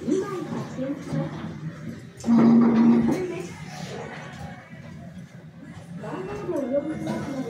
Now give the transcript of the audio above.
番号をお呼びしますので